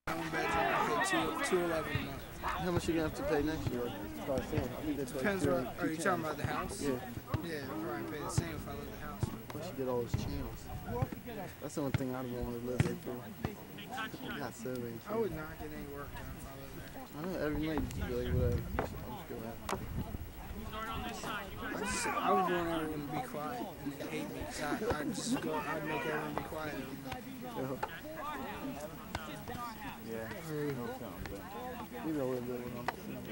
One bedroom, I pay $211 a month. How much you gonna have to pay next year? Depends what. Are you talking about the house? Yeah. Yeah, I'll probably pay the same if I live in the house. Plus you get all those channels. That's the only thing I'd want to live there for. I got surveys. I would not get any work done if I lived there. I know every night you be like, whatever. I'm just going out. I would want everyone to be quiet and they hate me because I'd make everyone be quiet. Yeah. You know what little one.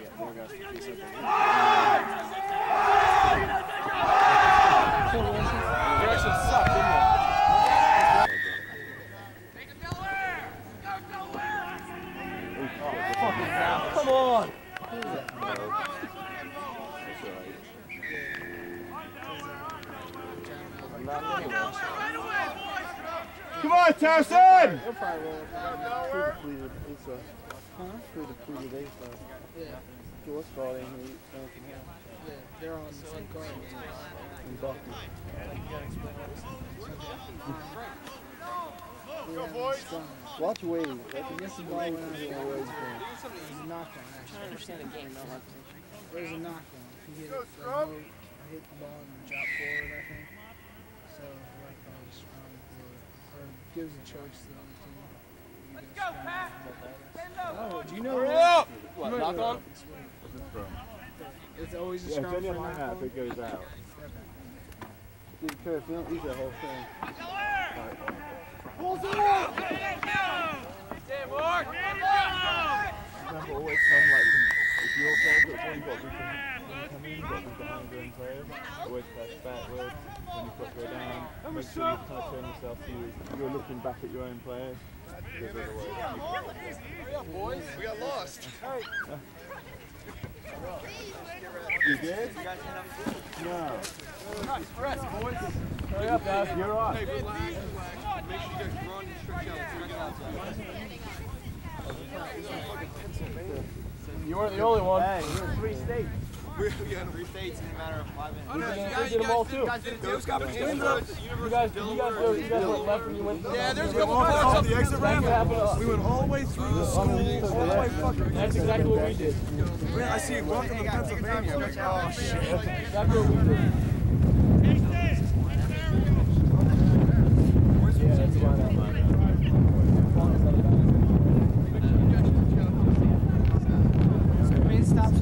Direction sucked, didn't it? Come on! Come on, Towson! They'll probably roll up. Pre-depleted A stuff. Yeah. What's called in here? Yeah, they're on the same card. In Bucky. Go, boys! Watch Wade. I guess the ball went out of the way. There's a knockdown, actually. I understand the game, no. There's a knockdown. He hit it, I hit the ball and dropped forward, I think. So, right ball is strong or gives a choice to the other team. Let's go, Pat! Oh, do you know that? What, knock on? It's always a Yeah, strong it's only a for line knock out on. if it goes out. Dude, Kurt, if you don't eat that whole thing. Remember, always come like, if your players look for you, got to come in, got to be behind your own players. Always press backwards when you've got to go down. Make sure you kind of turn yourself so you're looking back at your own players. Because otherwise, Boys, we got lost. you did? No. Nice press, boys. Hurry up, guys. You're right. Hey, relax. Make sure you guys run and stretch out. You weren't the only one. Hey, you're in 3 states. We're in 3 states in a matter of 5 minutes. We did them all too. Those guys You guys went left when you went. Yeah, there's a couple of parts up the exit ramp. We went all the way through the school. That's exactly what we did. I see. Welcome to Pennsylvania. Oh shit. Exactly what we did. Yeah, that's fine. Stops.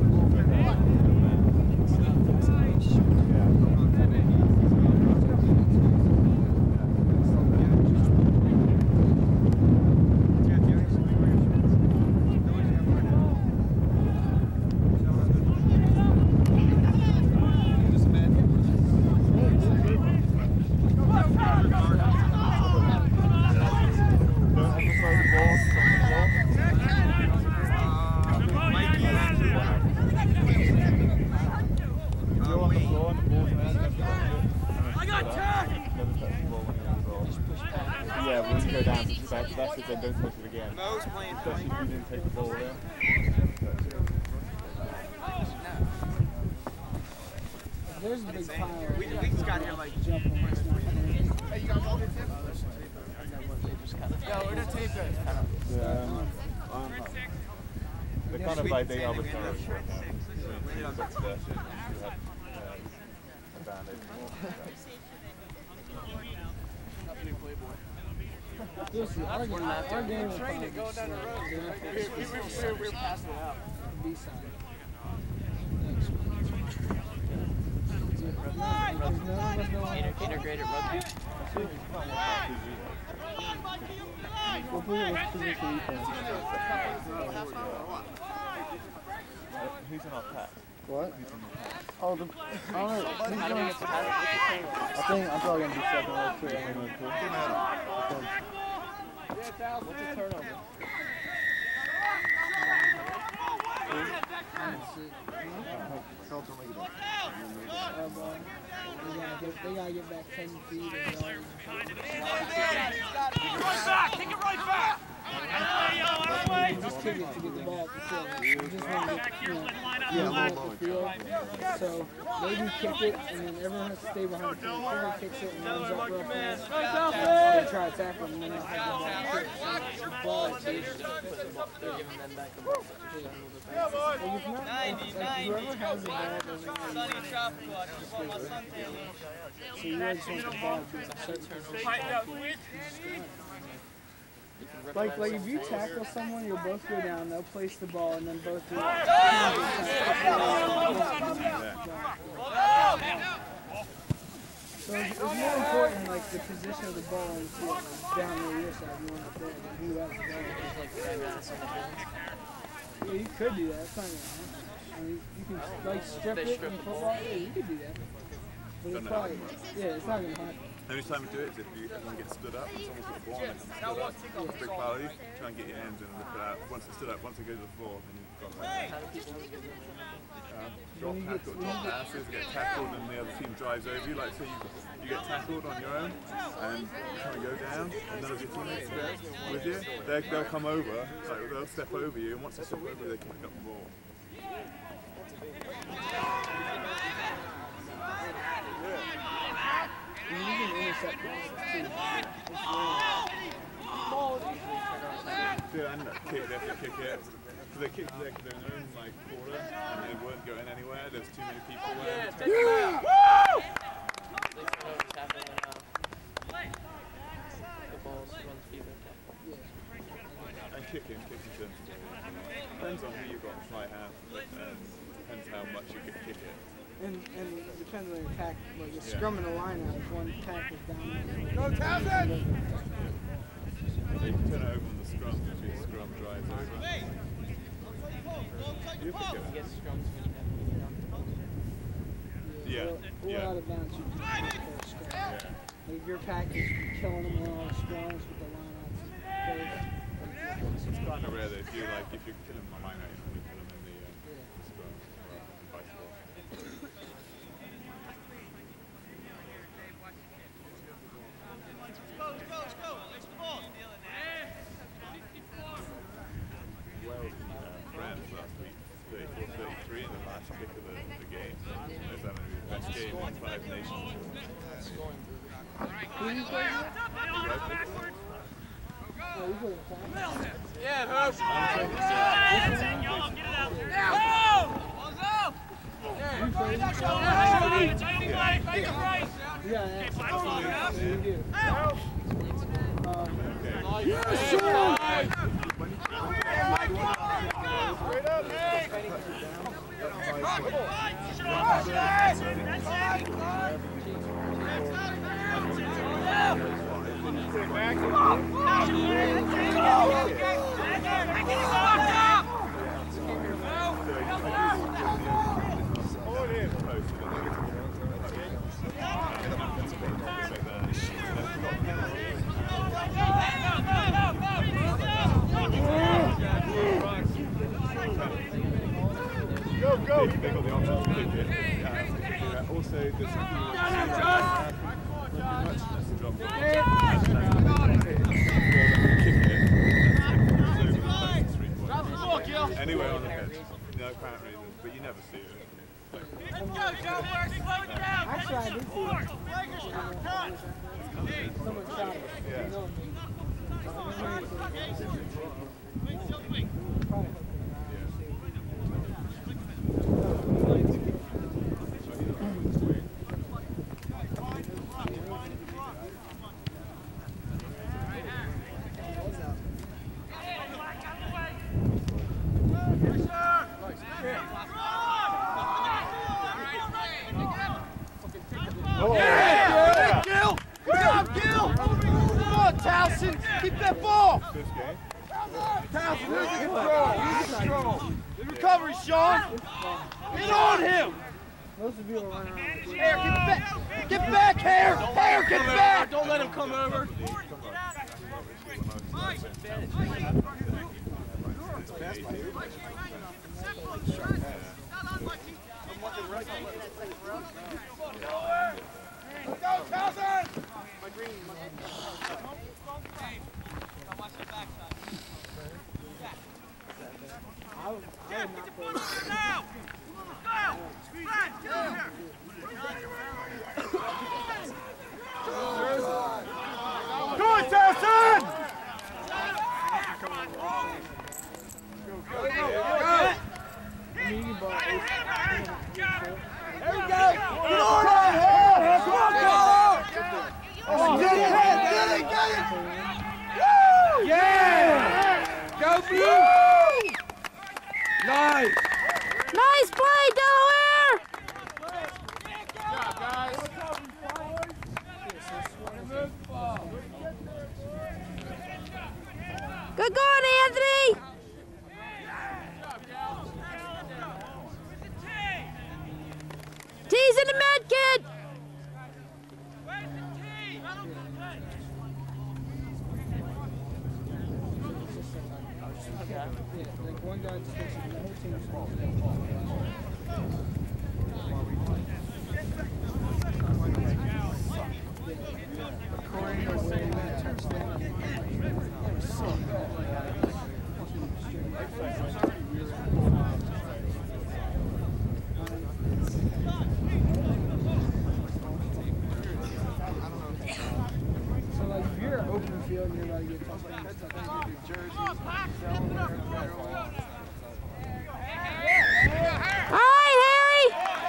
Yeah, when you go down, that's if they don't touch it again. Mo's playing Especially if you didn't take the ball there. There's a big pile. We just got here like Jump on this one. Hey, you got all the tips? Yeah, we're gonna tape it. Yeah. They're kind of like they arbitrary. Listen, our game is Train it going down the road. We were passing it out. B-side. Integrated rugby. What position you play? Who's in our pack? What? Oh, the. I don't know. How do we get to that? I'm probably gonna be second or two. What's a turnover? They gotta get back 10 feet and yards. Right back! Kick it right back! kick it to get the ball at the field. You just want to get, at the field. So they do kick it, and then everyone has to stay behind the field. Player kicks it and runs up real fast. They try to tackle him, and then they'll have the ball kicked. They're giving them back the ball. Well, if not, like, whoever has the ball doesn't really so you always want the ball to be in a certain position. Like if you tackle someone, you'll both go down, they'll place the ball, and then both do it. So it's more important, like, the position of the ball on the field, like, down near your side, you want to throw it, like, who has the ball. Yeah, you could do that, it's not gonna happen. I mean, you can, like, strip it in football, yeah, you could do that. But it's probably, it's not gonna happen. The only time you do it is if everyone gets stood up and someone's got the ball and they stood up. It's a big foul. You try and get your hands in and lift it out. Once it's stood up, once it goes to the floor, then you've got drop tackle, drop passes, get tackled, and the other team drives over you. Like, say you get tackled on your own and you kind of go down, and none of your teammates there with you. They'll come over, like, they'll step over you, and once they step over you, they can pick up the ball. You can intercept passes too. And kick, they have to kick it. So they kick their own like quarter, and they weren't going anywhere. There's too many people there. And kicking turns. Depends on who you've got to fly half, and depends how much you can kick it. And it depends on your attack. Like you're scrumming a line out if one tackles down. Go Townsend! So you can turn it over on the scrum if your scrum drives over. You pick it up. Or out of bounds, you can kick for a scrum. Like your pack is killing them with all the scrums with the line outs. It's kind of rare that if you're killing my line out, you normally kill them in the scrum. Vice versa. France last week, 34-33 in the last kick of the game. It's going to be the best game in 5 Nations. Who you play with? Oh, you play with France? Yeah, Hope. Go! They got the option to kick it. Also, there's anywhere on the pitch. No apparent reason, but you never see it. Let's go, Joe! Slow it down! Actually, I did see it. Someone shot it. Yeah. Keep that ball! This game? Townsend, where's the control? Use the control. The recovery, Sean! Get on him! Most of you are running around. Hare, get back! Get back, Hare! Hare, get back! Don't let him come over. Go, Townsend! Nice! Nice play, Delaware! Good going, Anthony! T's in the med, kid! Yeah, like one guy just thinks the whole team's fault. According to Wayne, touchdown. So like if you're open field and you're about to get touchdowns, All right, Harry!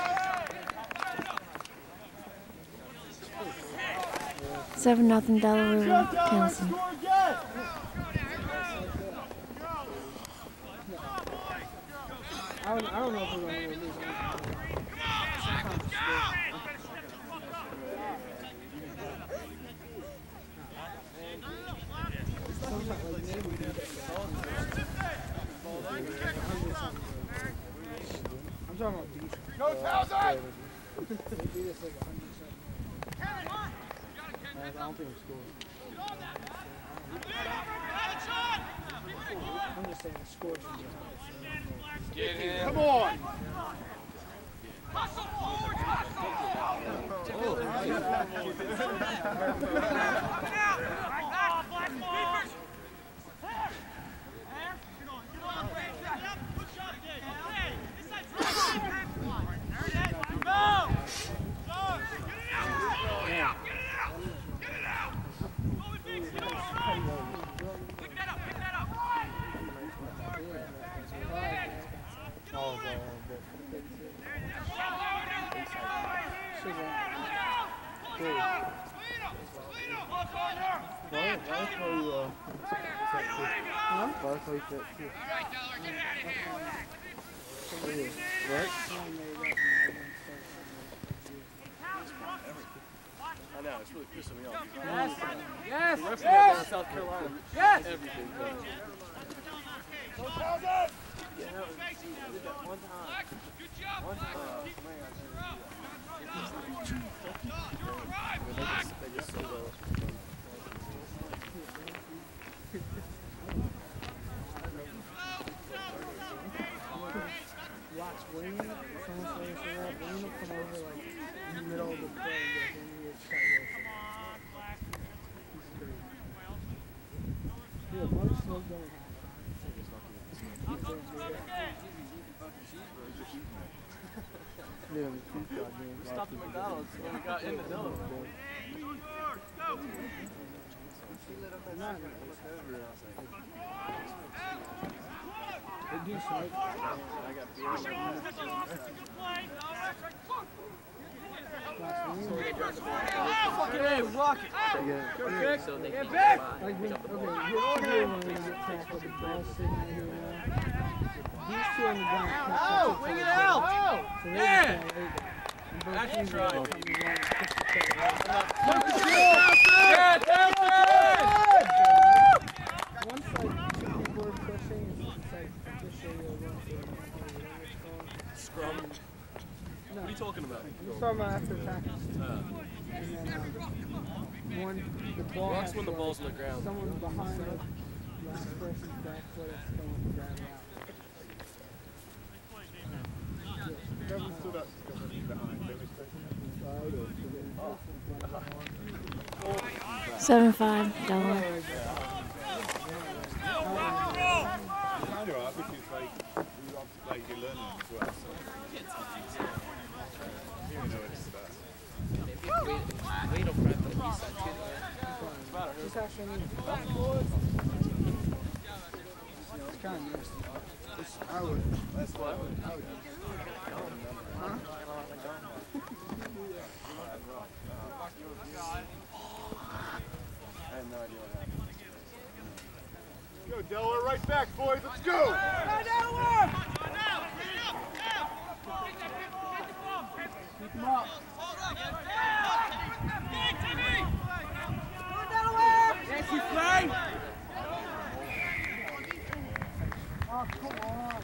Seven nothing Delaware, Tennessee. I don't know if we're going to lose. I'm talking about defense. Go, Townsend! They beat us like 100%. I don't think we scored. I'm just saying the score should be high. Come on! I know, it's really pissing me off. Yes! The ref Yes! down South Carolina. Yes! Everything. Go, Townsend! Yeah, that was, we did that one time. One time. They just so well. Watch Wayne, someone say that, Wayne will come over like in the middle of the play and get him to try to He's great. Yeah, Mark Snow going Yeah, the chief got me. We stopped at McDonald's when we got into Delaware. They do smoke. I got beer. Fucking A, rock it! Go, Vic! So they Get keep back! by. Like, here when we get tackled, the ball's sitting right here now. These two on the ground. Oh, wing it out! So they Yeah! just can't and both That's teams are right. coming around and push each other out. Yeah, Townsend! Once like two people are pushing, it's like just show you a run for the whatever it's called. Scrum. No, What are you talking about? I'm just talking about after tackles. And then one, the ball Rocks has when the to, ball's on the ground. someone behind the last person's back foot has to go and grab it out. Whoever stood up behind, they were supposed 7-5 Delaware. kind of right because like you're learning as well. So you know it's Wait on Brad, but he's that kid. Just actually need it's kind of nasty. I would. That's what I would. Huh? I have no idea what happened. Go, Delaware, right back, boys. Let's go. Delaware! Pick him up. Yes, you play. Oh, come on.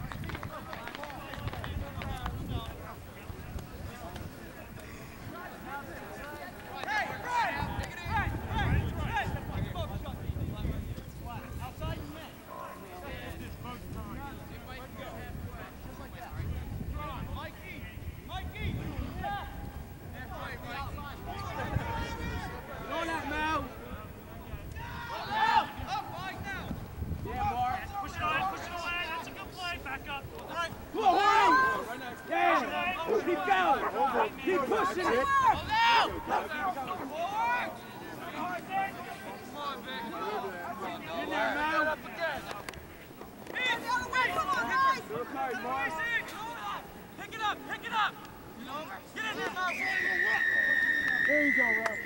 There you go, Ralph.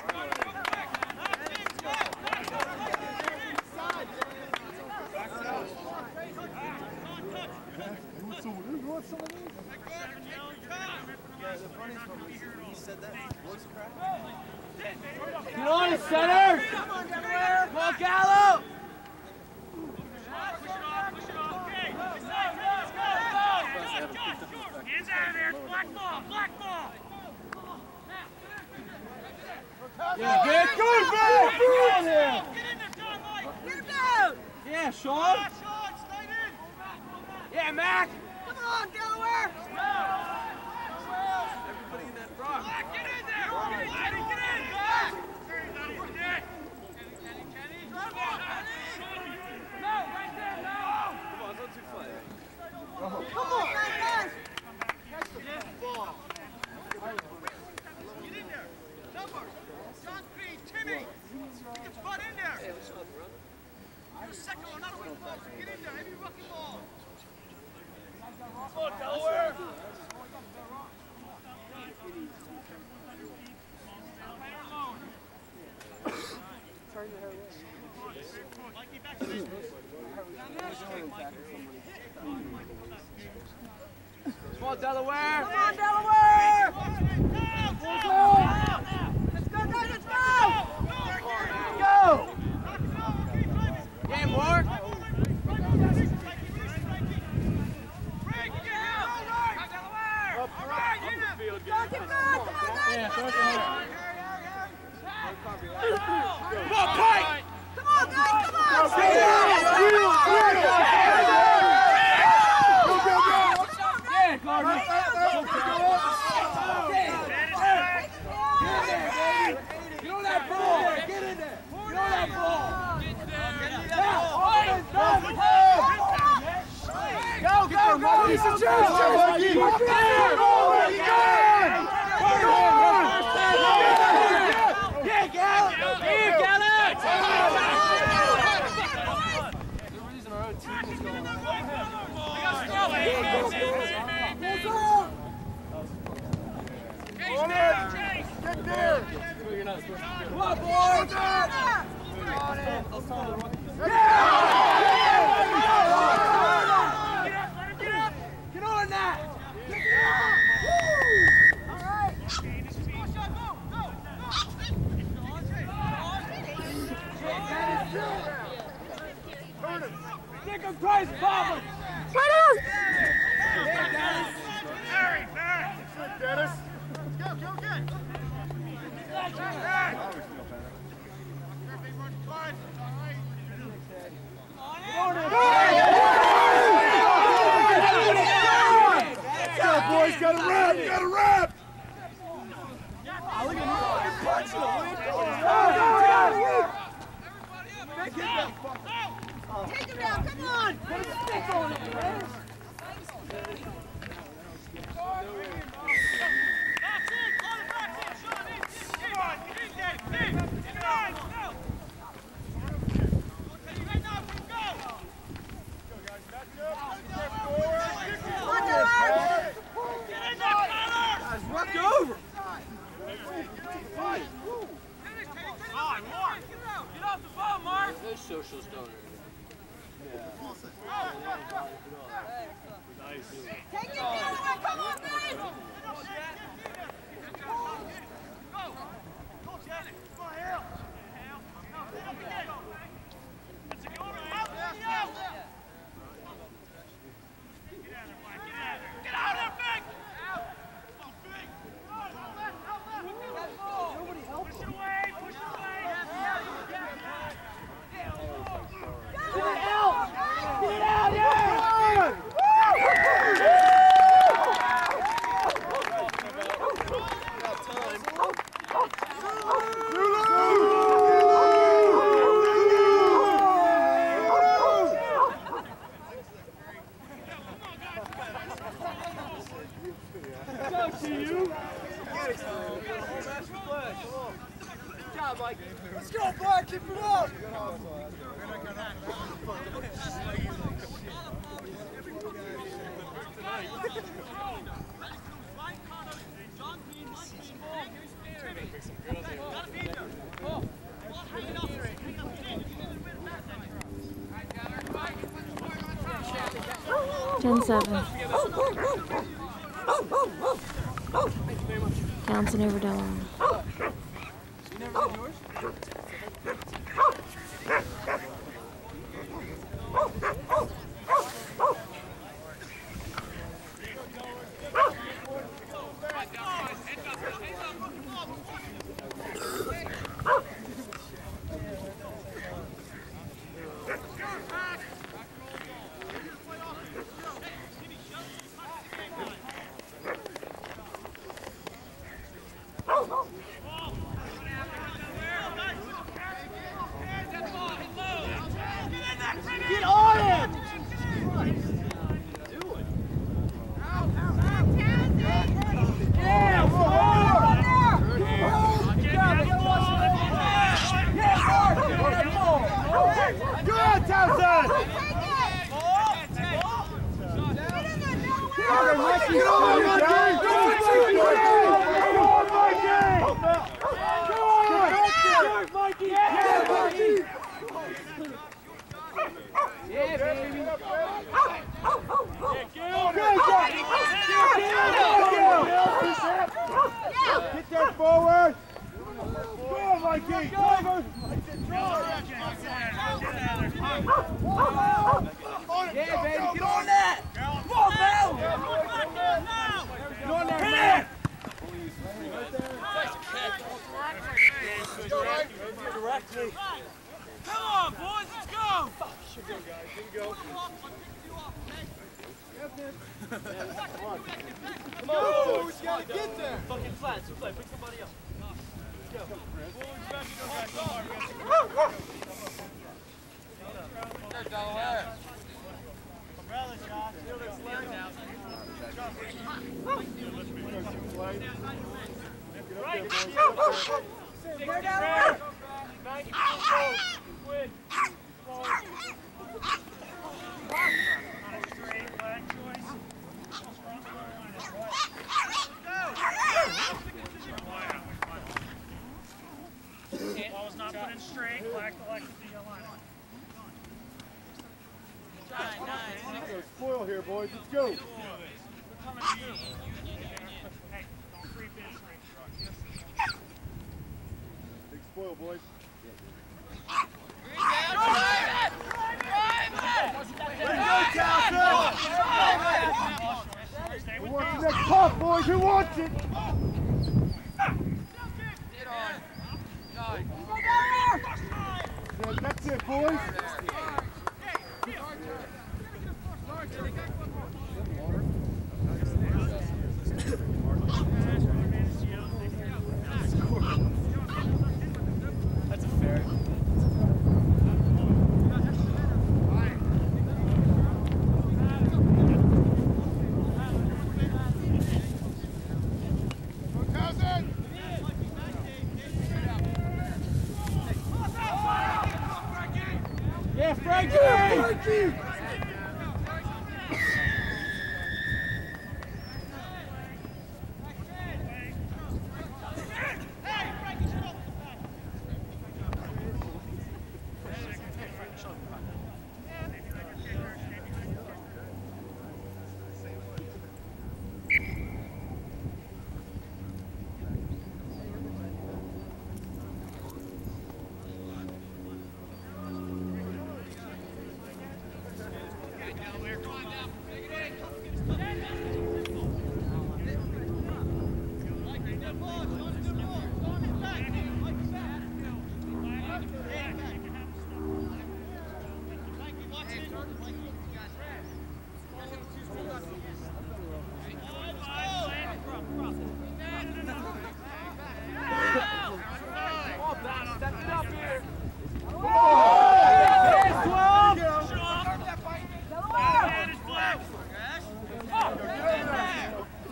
You want some of these? Yeah, the funniest one was he said that voice crack. Get on it, center! Come on, Delaware! Come on, Gallo! Hands out of there, black ball, black ball! Yeah, get good, man! Get in there, John Mike! Get him down! Yeah, Sean! Sean, stay in! Yeah, Mac! Come on, Delaware! Everybody in that rock. Black, get in there! Get in, Kenny, get in! Kenny! No, right there, no! Come on, don't too flat. Come on, guys! Get in there! Number! John Green, Timmy! Get your butt in there! Get a second one, another one falls. Get in there, heavy rookie ball! Come on, Delaware! Come on, Delaware! Come on, Delaware! Let's go, guys, let's go! Go! Yeah, Mark! Yeah, come on, Pike! Come on, guys, come on! Yeah, Gardner! Get on that ball! Get in there! Get on that ball! Go, go, go! Piece of chance! Up there! Yeah, Gallup! Here, Gallup! The reason our own team is going on. Get there! Come on, boys! Get on that! Take him, Price, Palmer! Harry, back! Dennis! Let's go, go again! Boys, got a wrap! Got a wrap! Take him down, come on! Put a stick on it, man! Rock over! Get off the ball, Mark! Those social stoners. Let's go, Black, keep it up! (10-7). Townsend over Delaware. Get on him! Good, Townsend! Get on, Mikey! Yeah, Mikey! Yeah, baby. Get that forward. Go, Mikey. Yeah, baby. Get on that. Come on, Mel. Get on there, man. Directly. Come on, boys, let's go! Here we go, guys. Here we go. Come on, we gotta get there. Fucking flat, so play, pick somebody up. Let's go. There, Delaware. Umbrella shot. Right down. 90 people. Win. Ball was not put in straight. Black elected the line. Let's go spoil here, boys. Let's go. Hey, don't creep in straight. Big spoil, boys. Who wants the next pop, boys? Who wants it? That's it, boys. That's a fair. Yeah, Frankie!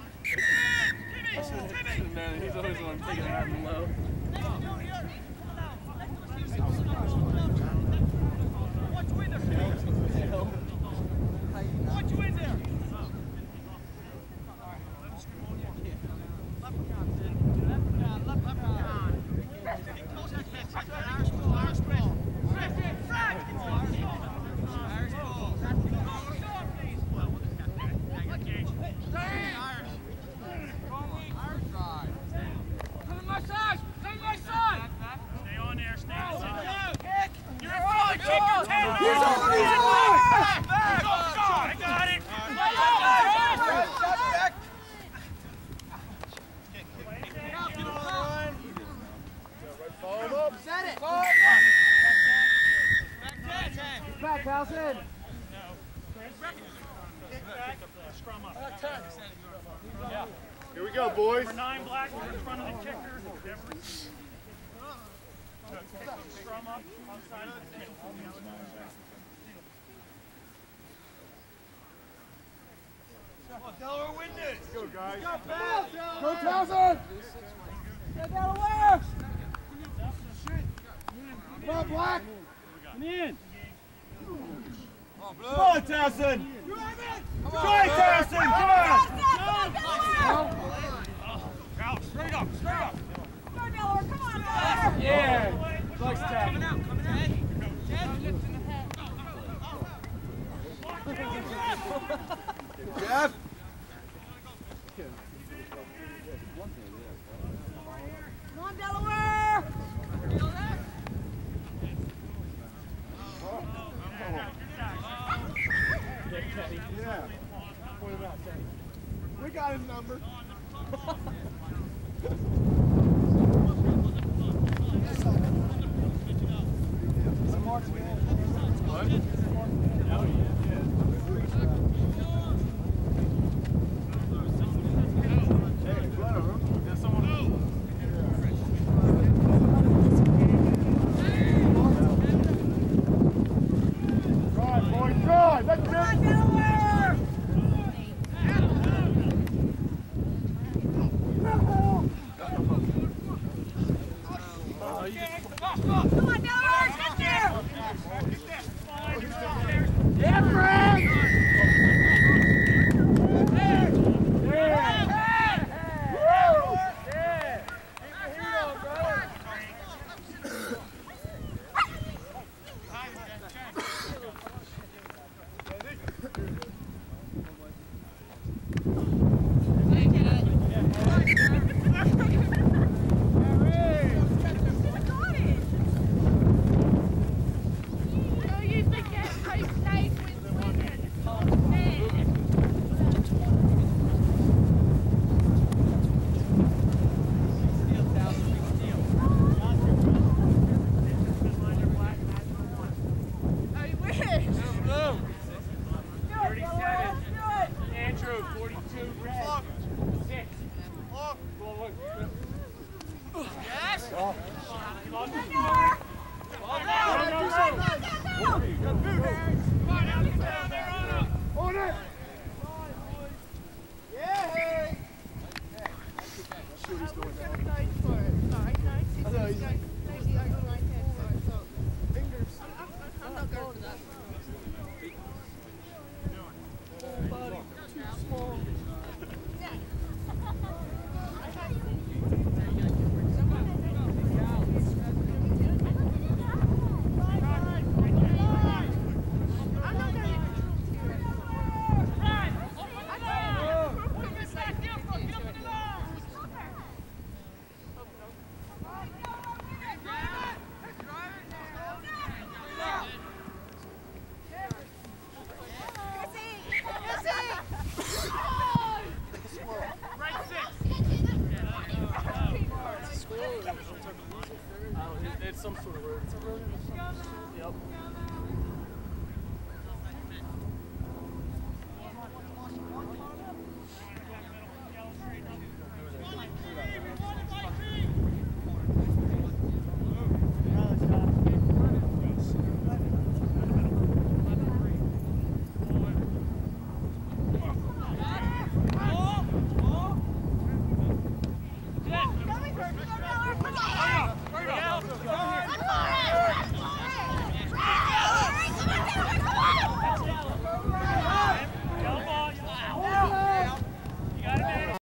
Man, he's always the one taking it out and low. Scrum up. Here we go, boys. Number 9 black in front of the kicker. Scrum up on side of the field. Come on, Delaware, win this. Let's go, guys. Go, Townsend! Get Delaware! Come on, Black! Come in. Come on, Townsend. Try it, Townsend. Come on. Out, straight up, straight up. Go, Delaware, come on, Delaware! Yeah! Nice tag. Coming out. Jeff. Come on, Delaware! Yeah. We got his number.